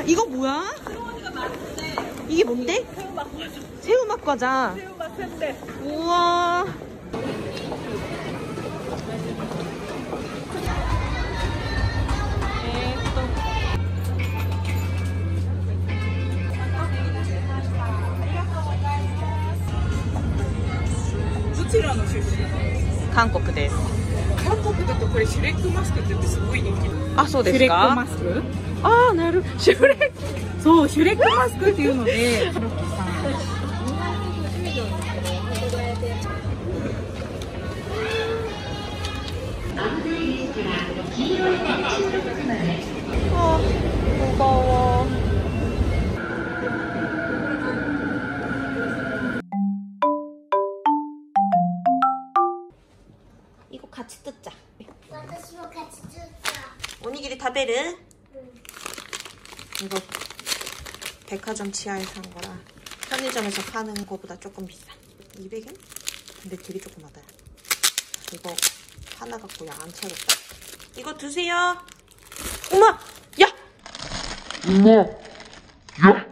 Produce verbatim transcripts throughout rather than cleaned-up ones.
이거 뭐야? 새우머니가 많은데. 이게 뭔데? 새우맛 과자. 새우맛 과자. 새우맛 샌데. 우와.韓国です。 韓国だとこれシュレックマスクって言ってすごい人気。 あ、そうですか。 シュレックマスク？ ああ、なる。シュレック。 そう、シュレックマスクっていうので。 あ、무거워。 이거 같이 뜯자. 私も勝ちつった。 오니기리 타베르. 응. 이거 백화점 치아에 산 거라 편의점에서 파는 거보다 조금 비싸. 이백 엔? 근데 되게 조그마다. 이거 하나 갖고 양 안 채웠다. 이거 드세요. 엄마! 야! 엄마! 야!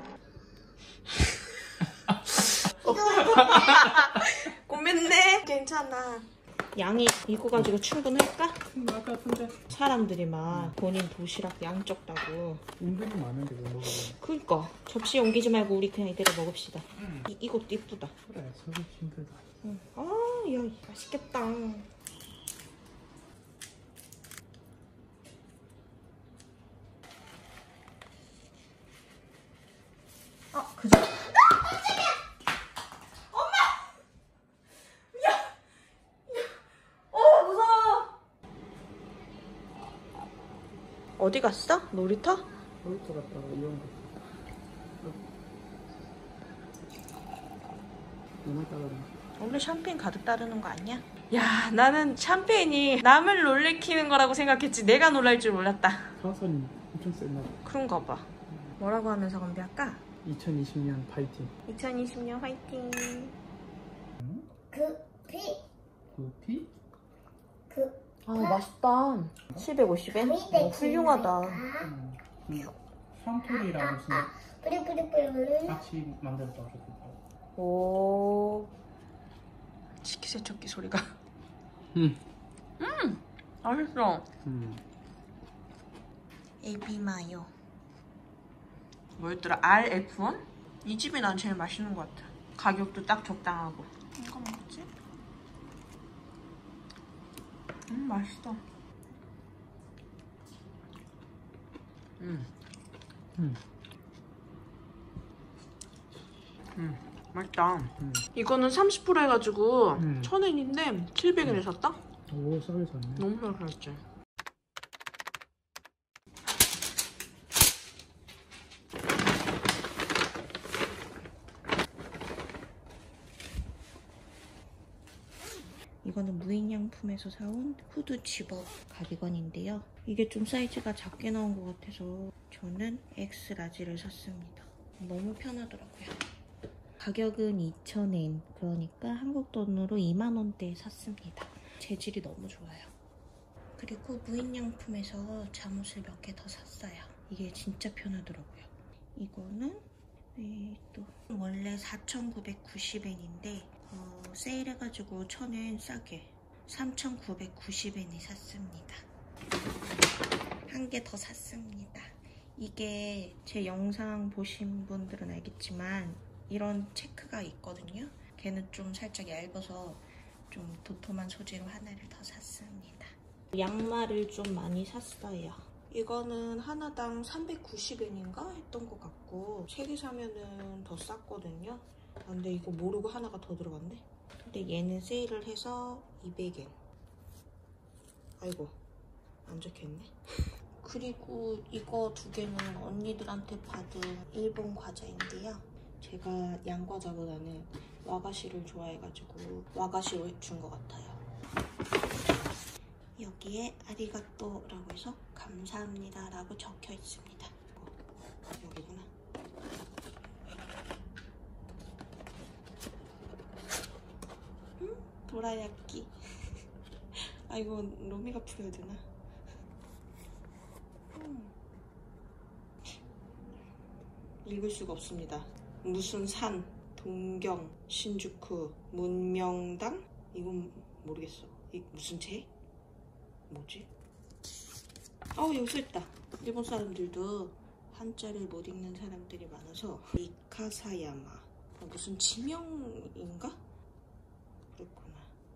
고맙네. 괜찮아. 양이 이거 가지고 충분할까? 것 같은데. 사람들이 막 본인 도시락 양 적다고. 은근히 많은데 왜 먹어요? 그니까 접시 옮기지 말고 우리 그냥 이대로 먹읍시다. 음. 이, 이것도 이쁘다. 그래, 서로 힘들다. 응. 아, 야, 맛있겠다. 아, 그죠? 어디 갔어? 놀이터? 놀이터 갔다가 이런 거. 너무 따르네. 원래 샴페인 가득 따르는 거 아니야? 야, 나는 샴페인이 남을 놀래키는 거라고 생각했지 내가 놀랄 줄 몰랐다. 사선이 엄청 셌나 봐. 그런가 봐. 뭐라고 하면서 건배할까? 이천이십 년 파이팅. 이천이십 년 화이팅. 그 피. 구피? 그. 아, 맛있다. 칠백오십 엔? 어, 훌륭하다. 음, 그 샹토리라고 무슨 뿌리뿌리뿌리. 같이 만들었다고 좋겠다. 오. 식기세척기 소리가. 음. 음, 맛있어. 음. 에비 마요. 뭐였더라? 알 에프 원? 이 집이 난 제일 맛있는 것 같아. 가격도 딱 적당하고. 이거 뭐지? 음, 맛있어. 음. 음. 음. 맛있다. 음. 이거는 삼십 퍼센트 해가지고 음. 천 엔인데 칠백 엔에 샀다? 오, 싸게 샀네. 너무 잘 샀지. 이거는 무인양품에서 사온 후드 집업 가디건인데요. 이게 좀 사이즈가 작게 나온 것 같아서 저는 엑스 라지를 샀습니다. 너무 편하더라고요. 가격은 이천 엔, 그러니까 한국 돈으로 이만 원대에 샀습니다. 재질이 너무 좋아요. 그리고 무인양품에서 잠옷을 몇 개 더 샀어요. 이게 진짜 편하더라고요. 이거는 네, 또 원래 사천구백구십 엔인데 어, 세일해가지고 천 엔 싸게 삼천구백구십 엔에 샀습니다. 한 개 더 샀습니다. 이게 제 영상 보신 분들은 알겠지만 이런 체크가 있거든요. 걔는 좀 살짝 얇아서 좀 도톰한 소재로 하나를 더 샀습니다. 양말을 좀 많이 샀어요. 이거는 하나당 삼백구십 엔인가 했던 것 같고 세 개 사면은 더 쌌거든요. 근데 이거 모르고 하나가 더 들어갔네. 근데 얘는 세일을 해서 이백 엔. 아이고, 안 적혀있네. 그리고 이거 두 개는 언니들한테 받은 일본 과자인데요. 제가 양과자보다는 와가시를 좋아해가지고 와가시로 준 것 같아요. 여기에 아리가또라고 해서 감사합니다 라고 적혀 있습니다. 여기구나. 음? 도라야끼. 아, 이거 로미가 풀어야 되나? 음. 읽을 수가 없습니다. 무슨 산, 동경, 신주쿠, 문명당? 이건 모르겠어. 이 무슨 책? 뭐지? 아우 여기 써있다. 일본 사람들도 한자를 못 읽는 사람들이 많아서 이카사야마. 아, 무슨 지명인가? 그렇구나.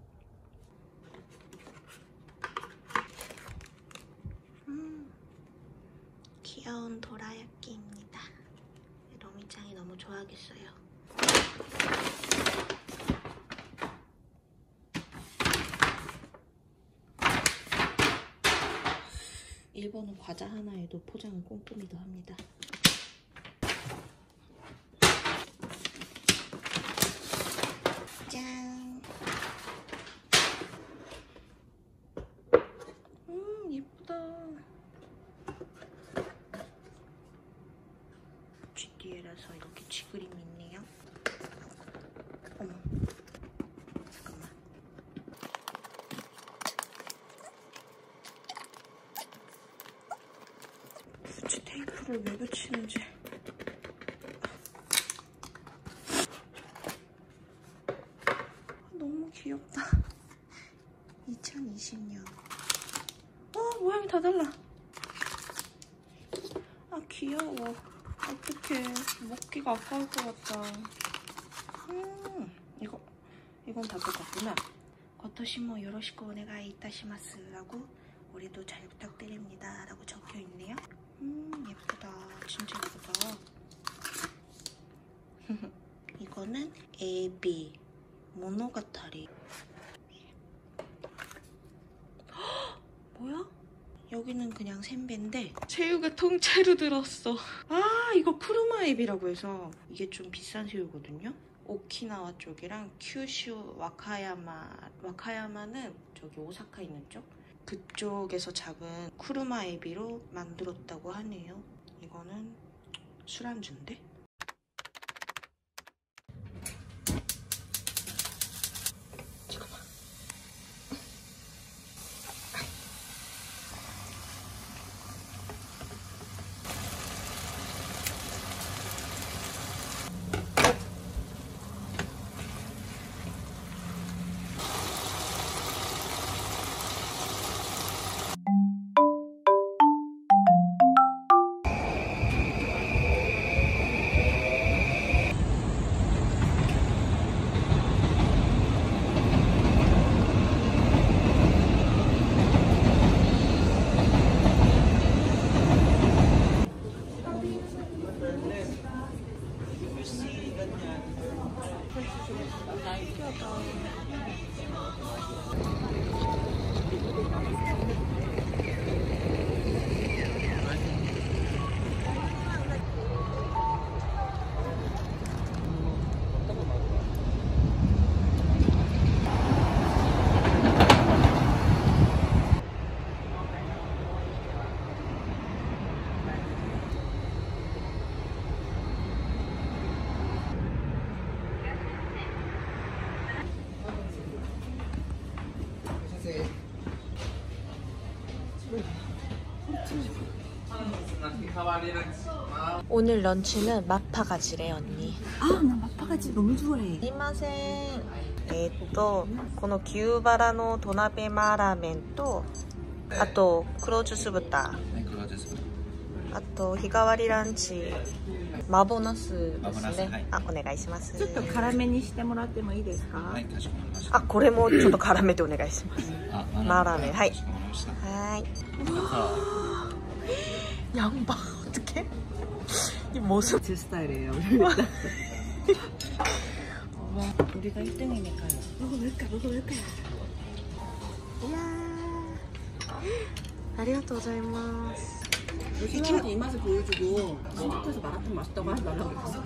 음, 귀여운 도라야끼입니다. 로미짱이 너무 좋아하겠어요. 일본은 과자 하나에도 포장을 꼼꼼히도 합니다. 짠! 음, 예쁘다. 지디에라서 이렇게 지그림이 있네요. 어머, 잠깐만. 굳이 테이프를 왜 붙이는지. 너무 귀엽다. 이천이십 년. 어, 모양이 다 달라. 아, 귀여워. 어떡해. 먹기가 아까울 것 같다. 음, 이거, 이건 다 똑같구나. 고토시모 요로시코 오네가이 이타시마스 라고 올해도 잘 부탁드립니다 라고 적혀있네요. 음, 예쁘다. 진짜 예쁘다. 이거는 에비 모노가타리. 뭐야? 여기는 그냥 샌베인데 새우가 통째로 들었어. 아, 이거 푸르마 에비라고 해서 이게 좀 비싼 새우거든요. 오키나와 쪽이랑 큐슈 와카야마, 와카야마는 저기 오사카 있는 쪽? 그쪽에서 잡은 쿠르마 에비로 만들었다고 하네요. 이거는 술안주인데? 잠깐만. 오늘 런치는 마파가지래 언니. 아, 나 마파가지 너무 좋아해. 이마센. えっとこの牛バラの土鍋マーラーメンとあと黒ジュース豚、あと日替わりランチ麻婆ナスですね。あ、お願いします。 ちょっと辛めにしてもらってもいいですか？ はい、かしこまりました。 あ、これもちょっと辛めでお願いします。 あ、 マーラーメン、はい。 かしこまりました。 はい。 양봐 어떡해? 이 모습 제 스타일이에요. 우리가 일 등이니까요. 먹어볼까, 먹어볼까. 이야. 아리가토우고자이마스. 친구한테 이 맛을 보여주고 신주쿠에서 마라탕 맛있다고 하지 말라고 그랬어.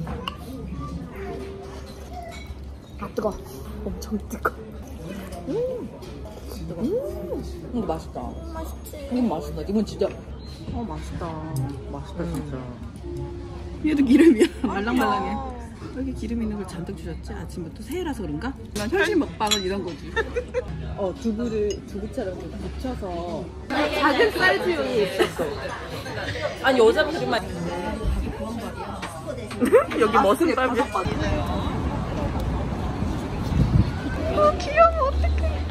아, 뜨거. 엄청 뜨거. 음, 뜨거. 음, 이거 맛있다. 맛있지. 이건 맛있다. 이건 진짜. 어, 맛있다. 맛있다, 진짜. 얘도 기름이야. 말랑말랑해. 여기 기름 있는 걸 잔뜩 주셨지? 아침부터 새해라서 그런가? 난 현실 먹방은 이런 거지. 어, 두부를 두부처럼 좀 붙여서 작은 사이즈용이 있었어. 아니, 여자분들만. 여기 멋은 딸기. 아 귀여워 어떡해.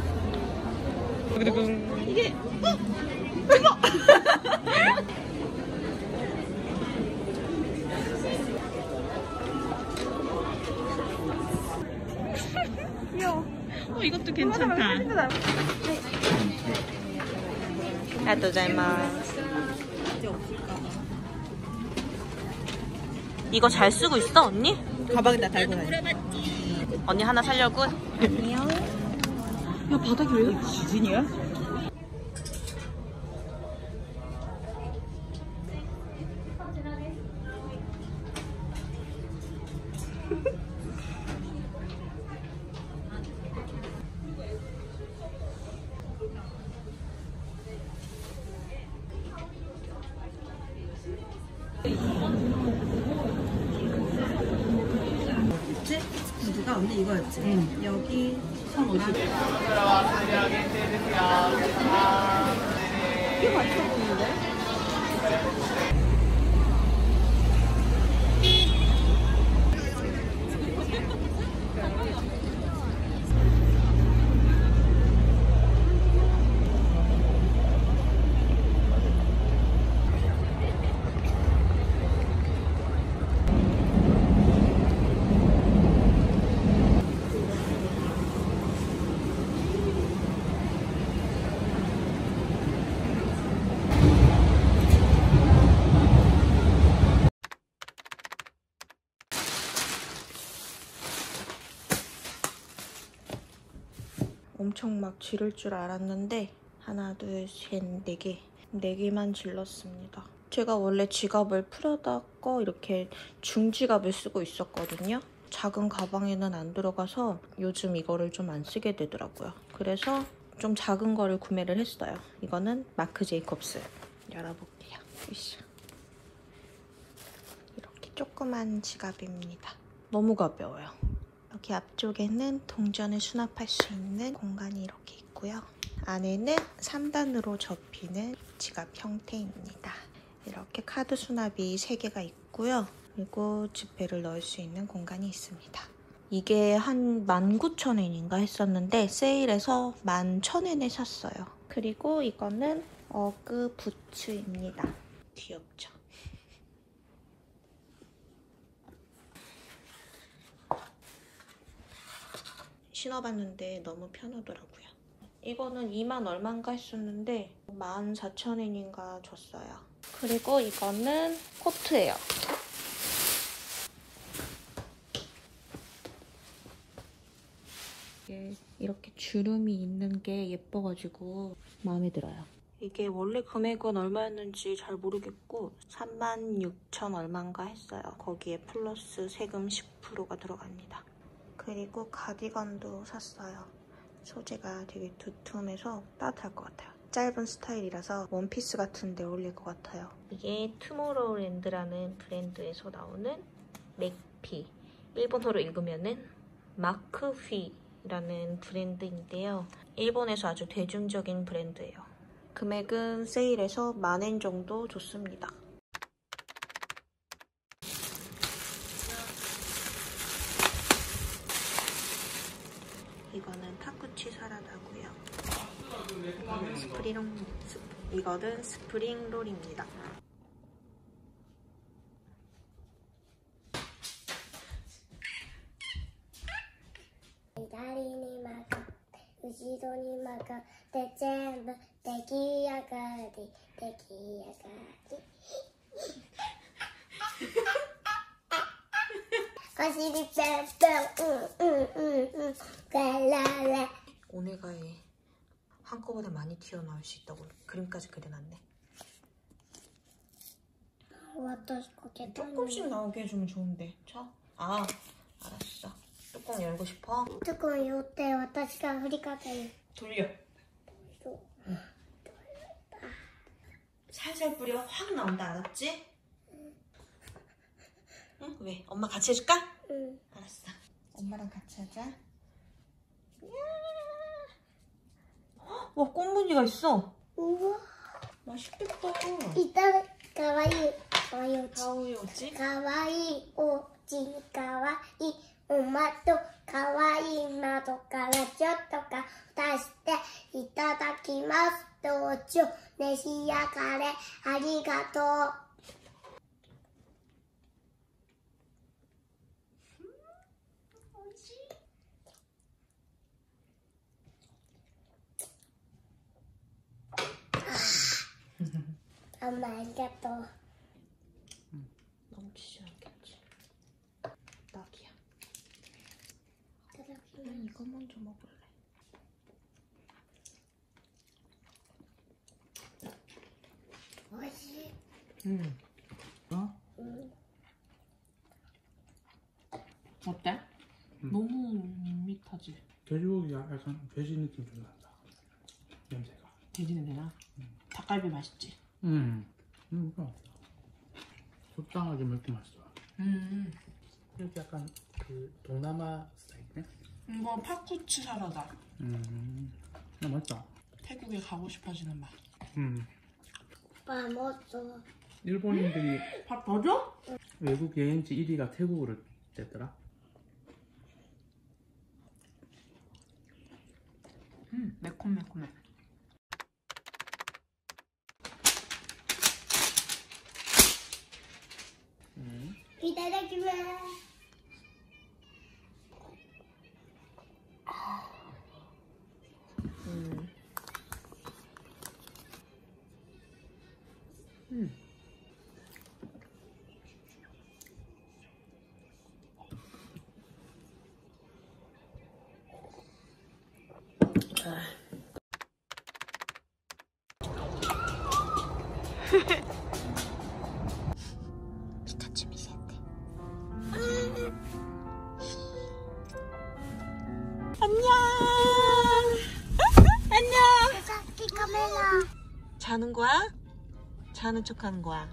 이게 어? 대박. 귀여워. 어 이것도 괜찮다. 아리가또우고자이마스. 이거 잘 쓰고 있어 언니? 가방에다 달고 다녀. 언니 하나 살려고? 안녕. 야 바닥이 왜 이렇게 지진이야? 그치? 누가 언니 이거였지? 응. 여기 선 오십. 이게 맛있어 보이는데? 엄청 막 지를 줄 알았는데 하나, 둘, 셋, 네 개. 네 개만 질렀습니다. 제가 원래 지갑을 프라다 거 이렇게 중지갑을 쓰고 있었거든요. 작은 가방에는 안 들어가서 요즘 이거를 좀 안 쓰게 되더라고요. 그래서 좀 작은 거를 구매를 했어요. 이거는 마크 제이콥스. 열어볼게요. 이렇게 조그만 지갑입니다. 너무 가벼워요. 여기 앞쪽에는 동전을 수납할 수 있는 공간이 이렇게 있고요. 안에는 삼 단으로 접히는 지갑 형태입니다. 이렇게 카드 수납이 세 개가 있고요. 그리고 지폐를 넣을 수 있는 공간이 있습니다. 이게 한 만 구천 엔인가 했었는데 세일해서 만 천 엔에 샀어요. 그리고 이거는 어그 부츠입니다. 귀엽죠? 신어봤는데 너무 편하더라고요. 이거는 이만 얼마인가 했었는데 만 사천 엔인가 줬어요. 그리고 이거는 코트예요. 이게 이렇게 주름이 있는 게 예뻐가지고 마음에 들어요. 이게 원래 금액은 얼마였는지 잘 모르겠고 삼만 육천 얼마인가 했어요. 거기에 플러스 세금 십 퍼센트가 들어갑니다. 그리고 가디건도 샀어요. 소재가 되게 두툼해서 따뜻할 것 같아요. 짧은 스타일이라서 원피스 같은 데 어울릴 것 같아요. 이게 투모로우랜드라는 브랜드에서 나오는 맥피. 일본어로 읽으면은 마크휘라는 브랜드인데요. 일본에서 아주 대중적인 브랜드예요. 금액은 세일해서 만 엔 정도 줬습니다. 이거는 타쿠치 사라다고요. 이거는 스프링, 스, 이거는 스프링 롤입니다. 左に曲がって後ろに曲がって全部出来上がり出来上がりお尻ぺんぺんうんうんうんうん가라라 오네가에 한꺼번에 많이 튀어나올 수 있다고 그림까지 그려놨네. 조금씩 나오게 해주면 좋은데. 자, 아, 알았어. 뚜껑 열고 싶어? 뚜껑 열때 私が振りかける 돌려. 응. 살살 뿌려. 확 나온다. 알았지? 응? 왜? 엄마 같이 해줄까? 응. 알았어. 엄마랑 같이 하자. 와, 꽃무늬가 있어. 우와. 맛있겠다. 이따 가와이 かわいいお家。 かわいいお家かわいいお家にかわいいお窓、かわいい窓からちょっとか出していただきます。どうぞ召し上がれ。ありがとう。엄마 알겠어. 너무 치지 않겠지? 낙이야. 난 이거 먼저 먹을래. 맛있어. 음. 어? 응. 어때? 음. 너무 밋밋하지? 돼지고기가 약간 돼지 느낌 좀 난다. 냄새가. 돼지 냄새나? 음. 닭갈비 맛있지? 음. 음, 그럼. 적당하게 맵고 맛있어. 음. 이렇게 약간 그 동남아 스타일이네? 이거 팥쿠츠 사라다. 음. 야, 맛있다. 태국에 가고 싶어지는 맛. 음. 밥 먹어. 일본인들이 밥 더 줘? 외국 여행지 일 위가 태국으로 됐더라. 음, 매콤매콤해. 음. いただきます。 음. 음. 안녕. 안녕. 사키 카메라. 자는 거야? 자는 척 하는 거야.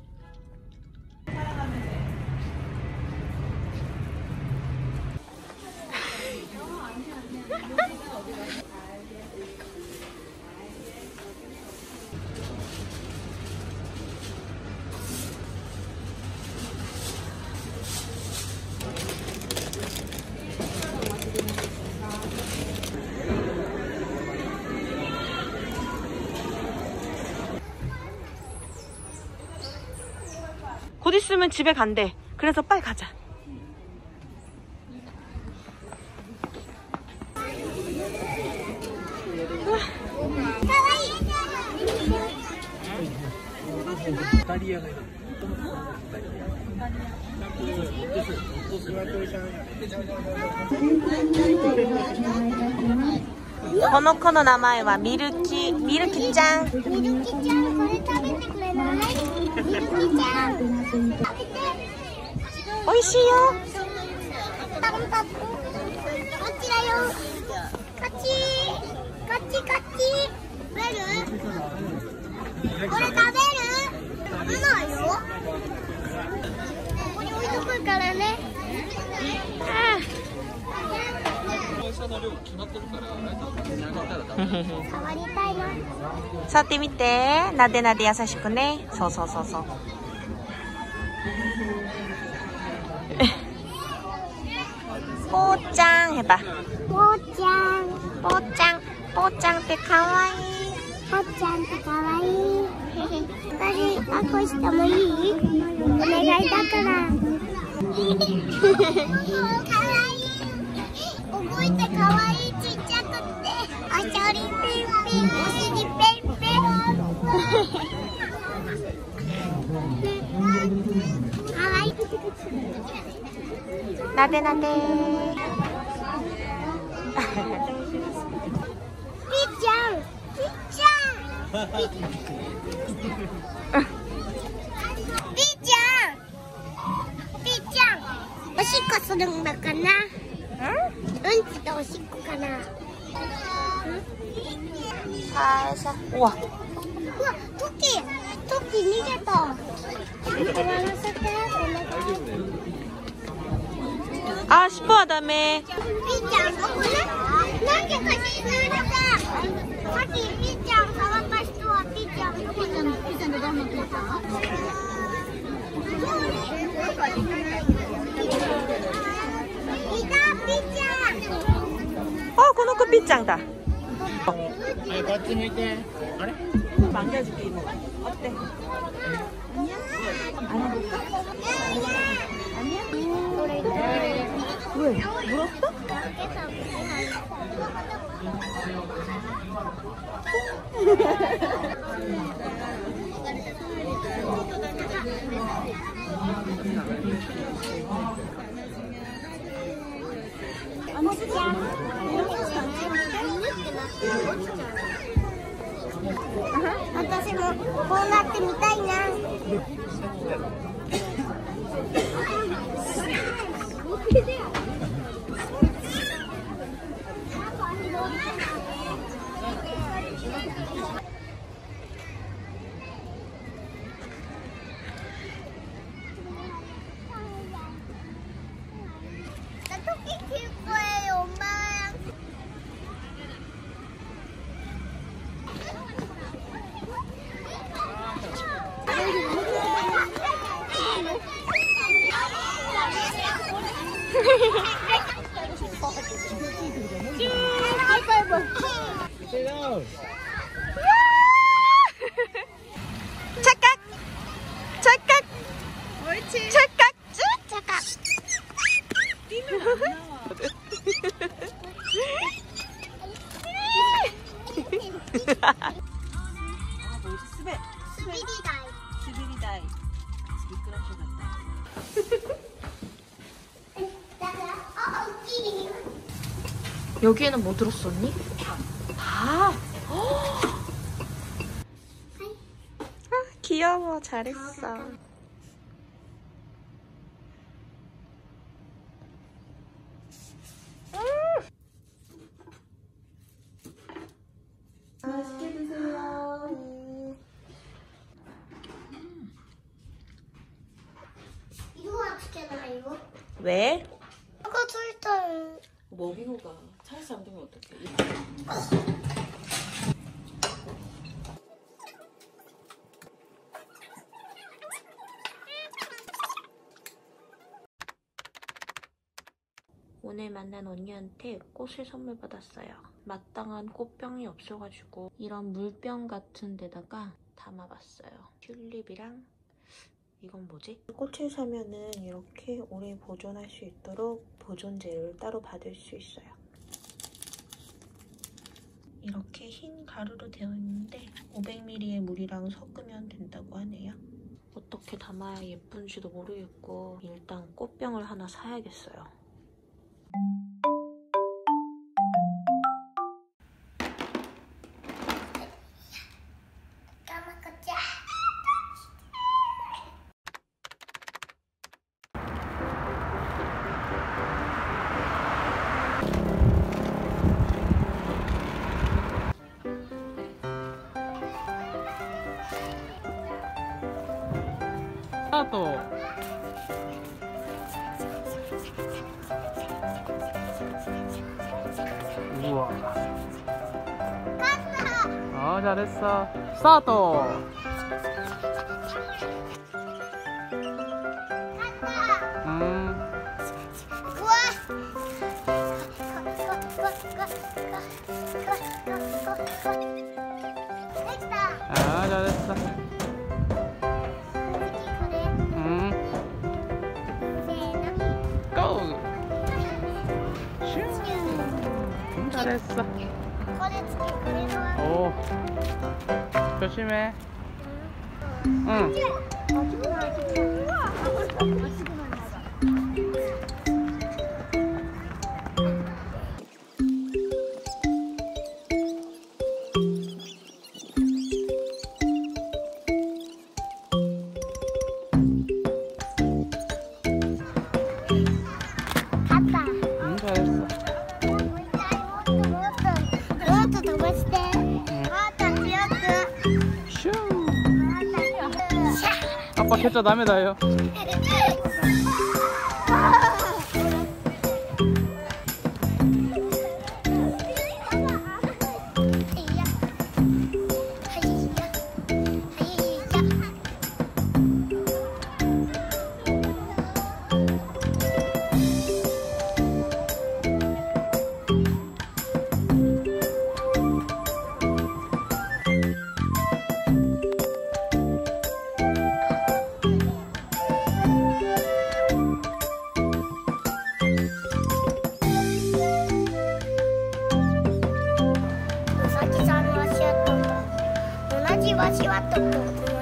곧 있으면 집에 간대. 그래서 빨리 가자. 다리에가 この子の名前はミルキミルキちゃん。 ミルキちゃん、これ食べてくれない？ミルキちゃん、食べて。 おいしいよ。 パンパン。こっちだよ。こっち。こっちこっち。食べる？これ食べる？食べないよ。ここに置いとくからね。ああ。触りたいな。 触ってみて。なでなで優しくね。そうそうそうそう。ぽーちゃん해봐。 ぽーちゃん。 ぽーちゃん。ぽーちゃんってかわいい。 ぽーちゃんってかわいい。私抱っこしてもいい？お願いだから。かわいい。動いてかわいい、ちっちゃくっておしょりペンペン、お尻ペンペンかわいい。 なでなで。 ピーちゃん、ピーちゃん、ピーちゃん、ピーちゃん、おしっこするんだかな。うんちとおしっこかな。 はいさ。うわ。 うわ、トキ、トキ逃げた。終わらせて。 あ、尻尾はダメ。 ピーちゃん、どこね。なんでかしられた。さっきピーちゃん触った人はピーちゃんどこなの。ピーちゃんってどんなピーちゃん？ 어,この子ぴっちゃんだ. 아니, 같이 할게. 그래? 만져줄게, 이모. 어때? 아니야? 안아볼까? 아니야? 왜? 물었어? 私もこうなってみたいな。 착각! 착각! 옳지! 착각! 착각! 뛰면 안 나와. 아, 멋있어. 스베. 스비리다이. 스비리다이. 미끄럽게 갔다. 여기에는 뭐 들었었니? 다! 아, 귀여워. 잘했어. 맛있게 드세요. 이거 어떻게 나요? 왜? 이거 둘다 먹이고가 차에서 안 되면 어떡해. 오늘 만난 언니한테 꽃을 선물 받았어요. 마땅한 꽃병이 없어가지고 이런 물병 같은 데다가 담아봤어요. 튤립이랑 이건 뭐지? 꽃을 사면은 이렇게 오래 보존할 수 있도록 보존제를 따로 받을 수 있어요. 이렇게 흰 가루로 되어 있는데 오백 밀리리터의 물이랑 섞으면 된다고 하네요. 어떻게 담아야 예쁜지도 모르겠고 일단 꽃병을 하나 사야겠어요. 까맣겠지? 스타트. 우와. 어, 잘했어. 스타트. 음. 아, 잘했어. 음. 고. 슈. 잘했어. 오. 조심해. 응. 갔다. 응, 잘했어. 그것도 더 멋있대. 그것도 귀엽고. 슈. 아빠 개짜 남에다요. 것 같아요.